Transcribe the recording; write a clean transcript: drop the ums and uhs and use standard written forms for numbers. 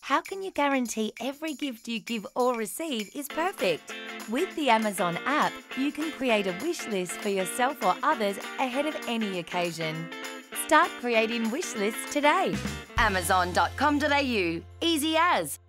How can you guarantee every gift you give or receive is perfect? With the Amazon app, you can create a wish list for yourself or others ahead of any occasion. Start creating wish lists today. Amazon.com.au. Easy as.